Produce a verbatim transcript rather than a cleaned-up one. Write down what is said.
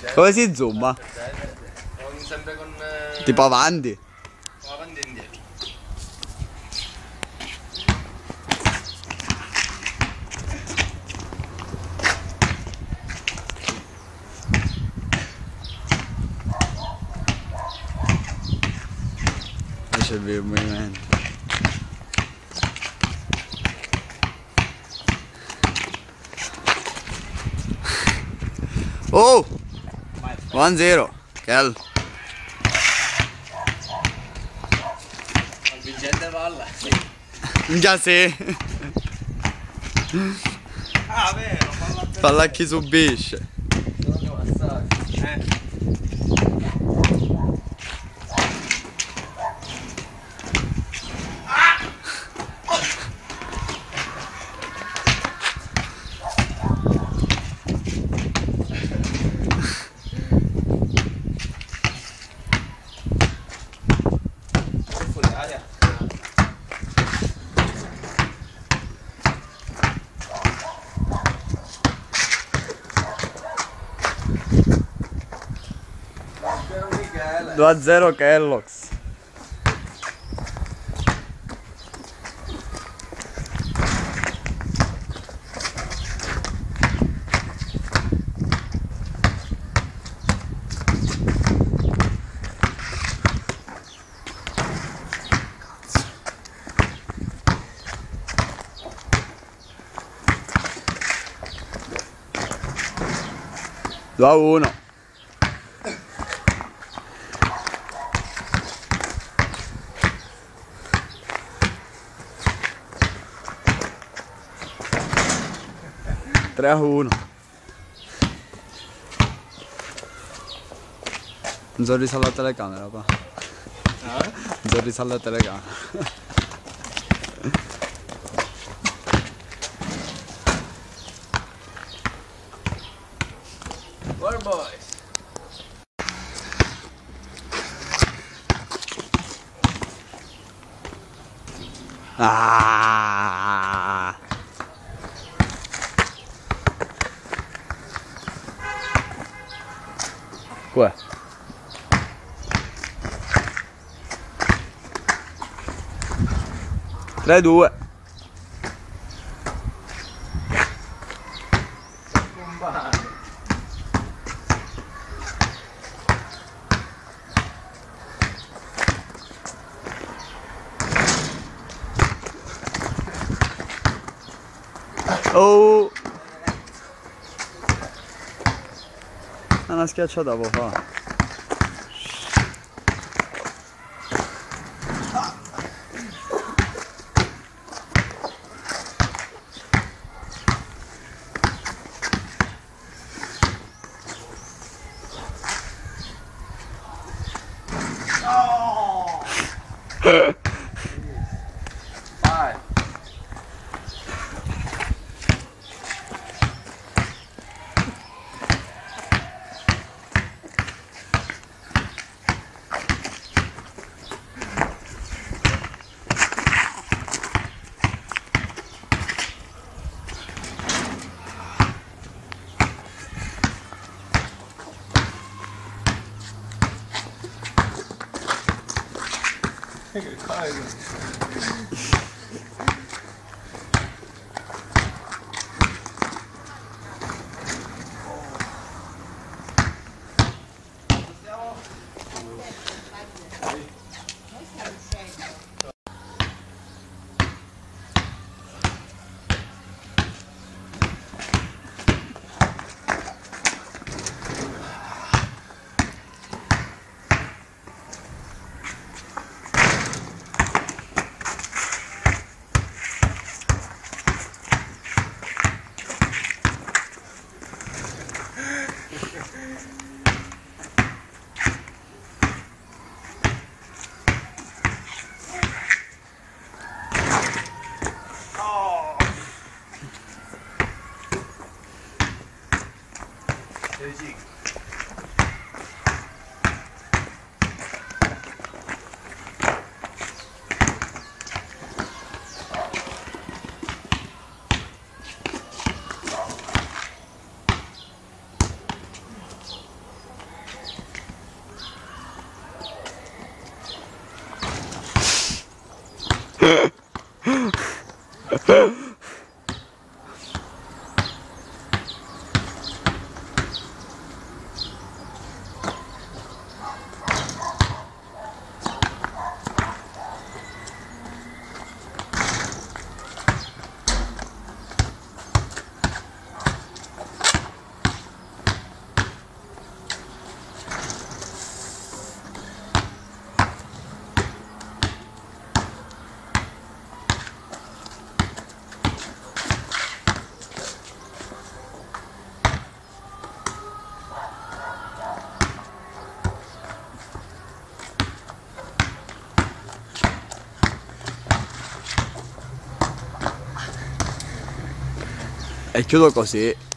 Come si zooma? Sempre con... Tipo avanti? Avanti e indietro. C'è il movimento. Oh! uno zero. Kell. Il vincente palla. Già sì. Ah, vero, palla a Palla a chi subisce. eh. due a zero Kellogg's. due a uno. tre a uno. Non sono risalto la telecamera, pa. Eh? Non sono risalto la telecamera. War boys. Ah! Qua. tre due. Oh! Una schiacciata può fare. Vai. Che cosa? E chiudo così.